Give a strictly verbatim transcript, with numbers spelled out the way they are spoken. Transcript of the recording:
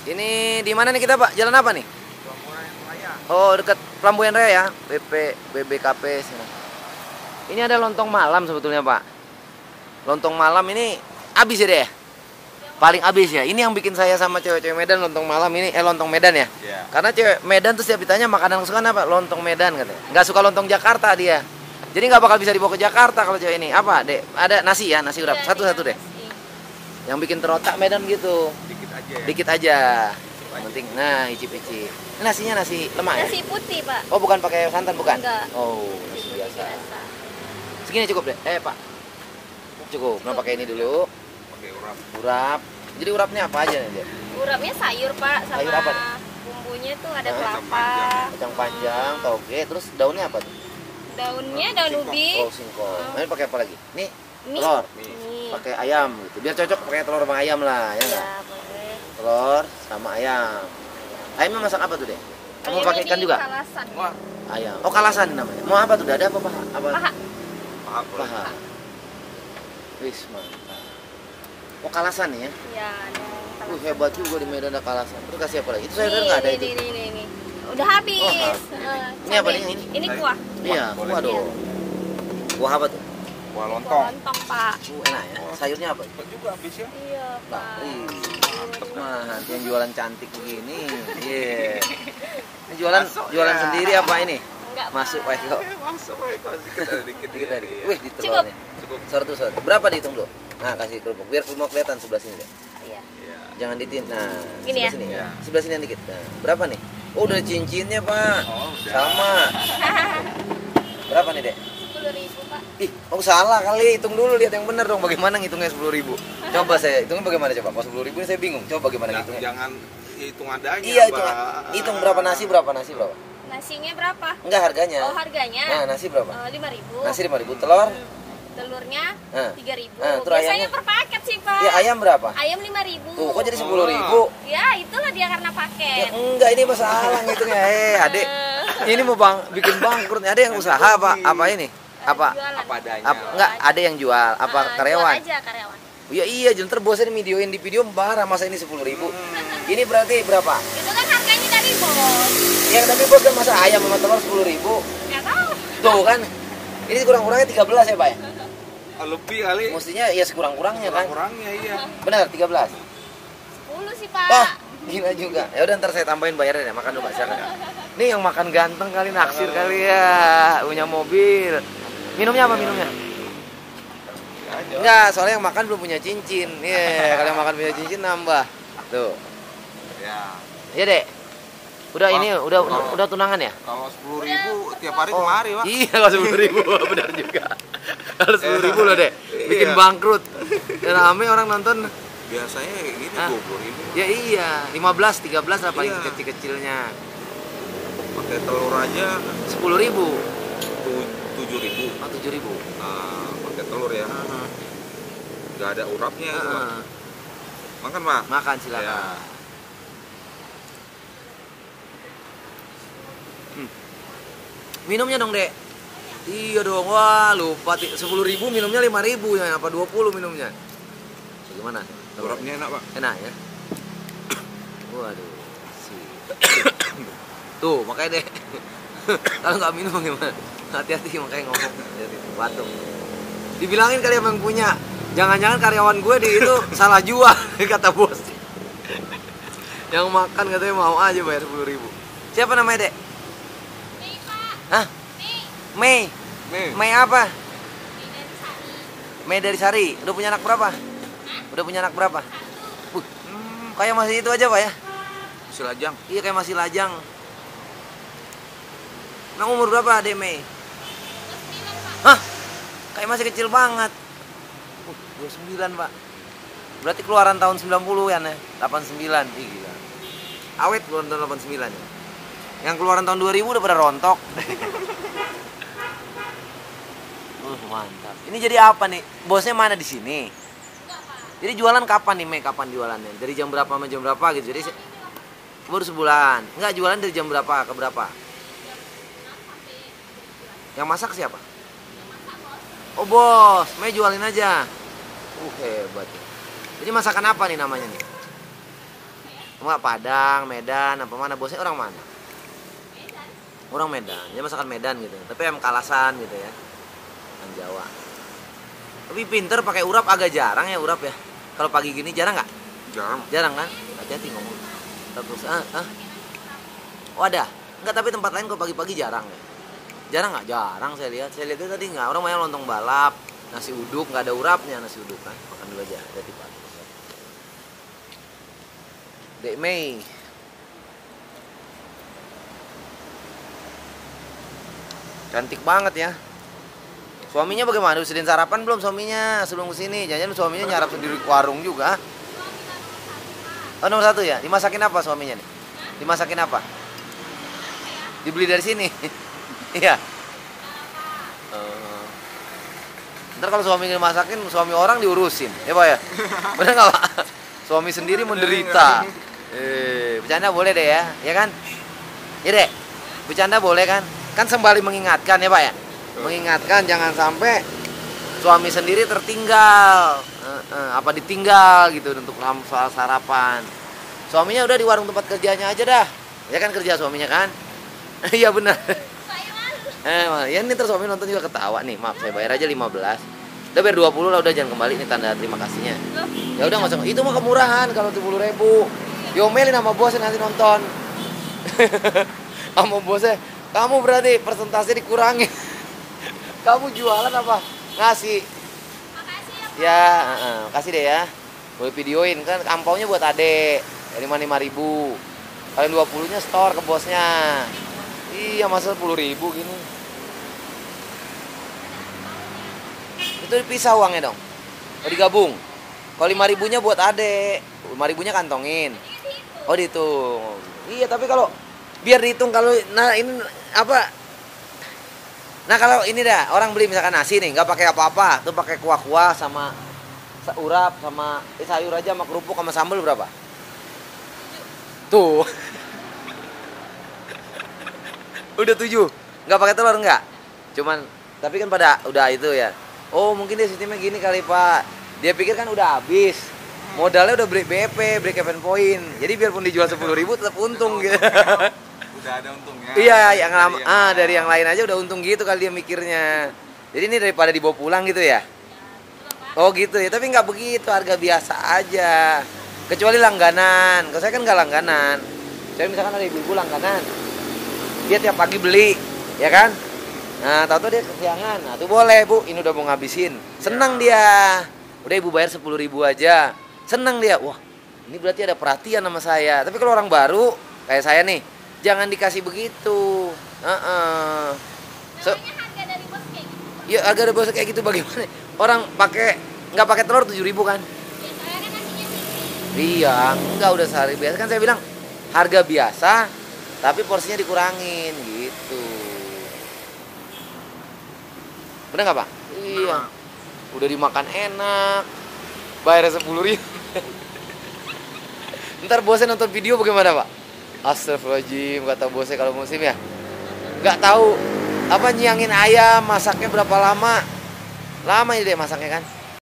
Ini di mana nih kita, Pak? Jalan apa nih? Pelabuhan Raya. Oh, dekat Pelabuhan Raya ya, B P B B K P sana. Ini ada lontong malam sebetulnya, Pak. Lontong malam ini habis ya deh. Paling habis ya. Ini yang bikin saya sama cewek-cewek Medan lontong malam ini, eh lontong Medan ya. Iya. Karena cewek Medan tuh setiap ditanya makanan kesukaan apa? Lontong Medan katanya. Nggak suka lontong Jakarta dia. Jadi nggak bakal bisa dibawa ke Jakarta kalau cewek ini. Apa, Dek? Ada nasi ya, nasi urap. Satu-satu deh. Yang bikin terotak Medan gitu. Dikit aja ya. Dikit aja. Yang penting, nah icip-icip. Ini nasinya nasi lemak ya? Nasi putih, Pak. Oh, bukan pakai santan bukan? Enggak. Oh, nasi biasa. Segini cukup deh. Eh, Pak. Cukup. Nah, pakai ini dulu. Pakai urap. Urap. Jadi urapnya apa aja nih, Dek? Urapnya sayur, Pak, sama Sayur apa? bumbunya tuh ada Nah, kelapa. Kacang panjang, toge, terus daunnya apa tuh? Daunnya daun Singkong. ubi. Oh, singkong. Nah, ini pakai apa lagi? Nih, Mie. telur. Mie. Pakai ayam gitu. Biar cocok pakai telur sama ayam lah, ya Ya, enggak? boleh. Telur sama ayam. Ayamnya masak apa tuh, Dek? Kamu Ayamnya pakai ikan di juga? Kalasan. Wah, Ayam. Oh, kalasan namanya. Mau apa tuh? Dada apa paha? Apa? Paha. paha boleh. Paha. Wis, mantap. Oh, kalasan nih ya? Ya, ada yang Uh, kalasan. hebat juga di Medan ada kalasan. Terus kasih apa lagi? Itu saya Nih, nggak ada nih, itu. nih, nih, nih, nih. Udah habis. Oh, habis. Eh, Ini apa cabai. nih, ini? Ini kuah. Iya, boleh. waduh. Buah apa tuh? Buah Kuah lontong. lontong, Pak. Uh, enak ya. Sayurnya apa? Cepet juga habis ya. Iya, Pak. Ih, mah, yang jualan cantik begini. Iya. Ini jualan Masuk, jualan ya. sendiri apa ini? Enggak, Masuk, Pak. Pak Eko. Eh, masuk Pak Eko. Dikit aja, dikit Dikit tadi. ya. Wih, di Cukup. telurnya. Cukup. Sor tuh, sor. Berapa dihitung dulu? Nah, kasih kerupuk. Biar semua kelihatan sebelah sini deh. Iya. Iya. Jangan ditin. Nah, Gini sebelah ya? sini. Iya. Sebelah sini yang dikit. Nah, berapa nih? Oh, udah cincinnya, Pak. Oh, udah. Sama. Berapa nih, Dek? sepuluh ribu, Pak. Ih, oh salah kali. Hitung dulu, lihat yang benar dong. Bagaimana ngitungnya sepuluh ribu? Coba saya hitungnya bagaimana coba? Kalau sepuluh ribu saya bingung. Coba bagaimana Jangan, ngitungnya? jangan hitung adanya. Iya, hitung, Mbak. hitung berapa nasi, berapa nasi, berapa? Nasinya berapa? Enggak harganya. Oh, harganya? Nah, nasi berapa? lima ribu. Nasi lima ribu, telur? Telurnya Nah. tiga ribu. Nah, terus Biasanya ayamnya? per paket sih, Pak. Ya, ayam berapa? Ayam lima ribu. Tuh, kok jadi sepuluh ribu? Ya, itulah dia karena Ya, paket. enggak, ini masalah ngitungnya. Eh, Adek. Ini mau bang, bikin bangkrut. Ada yang usaha apa? Apa ini? Apa? Jualan. Apa adanya. Apa? Enggak, ada yang jual. Apa Ah, karyawan? Jual aja karyawan. Iya, iya, jangan bosnya videoin di video marah masa ini sepuluh ribu. Ini berarti berapa? Itu kan harganya dari bos. Ya, tapi bos kan masa ayam sama telur sepuluh ribu. Nggak tahu. Tuh kan. Ini kurang-kurangnya tiga belas ya, Pak ya? Ah, lebih kali. Mestinya ya sekurang-kurangnya kan. Kurang-kurangnya iya. Benar, tiga belas. sepuluh sih, Pak. Oh, gila juga. Ya udah ntar saya tambahin bayarnya ya. Makan dulu, Pak. Silakan. Nih yang makan ganteng kali naksir kali ya. Punya mobil. Minumnya apa minumnya? Aja. Enggak, soalnya yang makan belum punya cincin. Iya, kalau yang makan punya cincin nambah. Tuh. Ya. Iya, Dek. Udah Wah, ini udah kalau- udah tunangan ya? Kalau sepuluh ribu tiap hari kemari, Pak. Iya, kalau sepuluh ribu benar juga. Kalau sepuluh ribu loh, Dek. Bikin Iya. bangkrut. Rame orang nonton. Biasanya kayak gini Ah. dua puluh ribu. Ya iya, lima belas, tiga belas lah paling Iya. kecil-kecilnya. Pakai telur aja sepuluh ribu. tu- tujuh ribu. Oh, tujuh ribu. Nah, pakai telur ya. Nggak ada urapnya. itu, Pak. Makan, Pak. Makan silakan. Ya. Minumnya dong, Dek. Iya dong. Wah, lupa sepuluh ribu minumnya lima ribu ya. Apa dua puluh minumnya? Bagaimana? Urapnya enak, Pak. Enak ya? Waduh. Si. Tuh, makanya deh. Kalau nggak minum gimana? Hati-hati makanya ngomong. Hati-hati, batuk. Dibilangin kali yang punya. Jangan-jangan karyawan gue di itu salah jual, kata bos. Yang makan katanya mau aja bayar sepuluh ribu. Siapa namanya, Dek? Nih, Pak. Hah? Nih, Mei. Nih. Mei apa? ini dari Sari. Mei dari Sari. Udah punya anak berapa? Udah punya anak berapa? Uh, kayak masih itu aja, Pak ya? Silajang. Iya, kayak masih lajang. Nah, umur berapa, Dek Mei? Hah? Kayak masih kecil banget. Uh, dua puluh sembilan, Pak. Berarti keluaran tahun sembilan puluh ya, nih? delapan puluh sembilan. Ih, gila. Awet keluaran tahun delapan puluh sembilan ya. Yang keluaran tahun dua ribu udah pada rontok. Uh, mantap. Ini jadi apa nih? Bosnya mana di sini? Jadi jualan kapan nih, Mei? Kapan jualannya? Dari jam berapa sama jam berapa gitu? Jadi se- baru sebulan. Enggak, jualan dari jam berapa ke berapa? Yang masak siapa? Oh, bos. Mei jualin aja. Uh, hebat ya. Jadi masakan apa nih namanya nih? Cuma Padang, Medan, apa mana bosnya orang mana? Orang Medan, dia masakan Medan gitu. Tapi em Kalasan gitu ya. Orang Jawa. Tapi pinter pakai urap agak jarang ya urap ya. Kalau pagi gini jarang nggak? Jarang. Jarang kan? Hati-hati ngomong. Terus ah, ah. Oh ada? Enggak, tapi tempat lain kalau pagi-pagi jarang ya. Jarang nggak? Jarang saya lihat. Saya lihat itu tadi nggak. Orang banyak lontong balap, nasi uduk, nggak ada urapnya nasi uduk kan. Makan dulu aja. Hati-hati Pak. Dek Mei. Cantik banget ya. Suaminya bagaimana? Udah sediain sarapan belum suaminya sebelum kesini? Jangan-jangan suaminya nyarap sendiri ke warung juga. Oh nomor satu ya? Dimasakin apa suaminya nih? Dimasakin apa? Dibeli dari sini? Iya. Uh, ntar kalau suami dimasakin, suami orang diurusin. Ya Pak ya? Bener nggak Pak? Suami sendiri menderita. Eh, bercanda boleh deh ya? Ya kan? Ya deh? Bercanda boleh kan? Kan sembari mengingatkan ya Pak ya? Mengingatkan jangan sampai suami sendiri tertinggal uh, uh, apa ditinggal gitu untuk soal sarapan. Suaminya udah di warung tempat kerjanya aja dah, ya kan kerja suaminya kan? Iya benar. Eh, ya ini terus suami nonton juga ketawa nih. Maaf saya bayar aja lima belas. Udah bayar dua puluh lah, udah jangan kembali nih tanda terima kasihnya. Ya udah nggak usah. Itu mah kemurahan kalau tujuh puluh ribu. Diomelin sama bosnya nanti nonton. Sama bosnya, kamu berarti persentase dikurangi. Kamu jualan apa? Ngasih. Makasih ya, Pak. Ya, uh, kasih deh ya. Boleh videoin kan ampaunya buat adek. lima lima ribu. Kalian dua puluh-nya store ke bosnya. Iya, masa sepuluh ribu gini. Itu dipisah uangnya dong. Oh, digabung. Kalau lima ribunya buat adek, lima ribunya kantongin. Oh, dihitung. Iya, tapi kalau biar dihitung kalau nah ini apa? Nah kalau ini dah orang beli misalkan nasi nih nggak pakai apa-apa, tuh pakai kuah-kuah sama urap sama eh, sayur aja sama kerupuk sama sambal berapa? Tuh. Udah tujuh, nggak pakai telur nggak? Cuman tapi kan pada udah itu ya. Oh mungkin dia sistemnya gini kali Pak. Dia pikir kan udah habis. Modalnya udah break B P, break even point. Jadi biarpun dijual sepuluh ribu tetap untung gitu. Udah ada untungnya. Iya, yang lama, yang ah dari yang lain aja udah untung gitu kali dia mikirnya. Jadi ini daripada dibawa pulang gitu ya. Oh gitu ya, tapi nggak begitu, harga biasa aja. Kecuali langganan. Kalau saya kan nggak langganan. Saya misalkan ada ibu-ibu langganan. Dia tiap pagi beli, ya kan? Nah, tahu-tahu dia kesiangan. Nah, tuh boleh, Bu. Ini udah mau ngabisin. Senang dia. Udah Ibu bayar sepuluh ribu aja. Senang dia. Wah, ini berarti ada perhatian sama saya. Tapi kalau orang baru kayak saya nih, jangan dikasih begitu. Uh-uh. So, Namanya harga dari bos kayak gitu. ya harga dari bos kayak gitu bagaimana? Orang pakai nggak pakai telur tujuh ribu kan? Ya soalnya kan nasinya sih. Iya, enggak udah sehari biasa kan saya bilang harga biasa tapi porsinya dikurangin gitu. Bener nggak Pak? Iya. Udah dimakan enak, bayar sepuluh ribu. Ntar bosnya nonton video bagaimana Pak? Astagfirullahaladzim, kata bosnya kalau musim ya nggak tahu apa nyiangin ayam, masaknya berapa lama. Lama ya deh masaknya kan.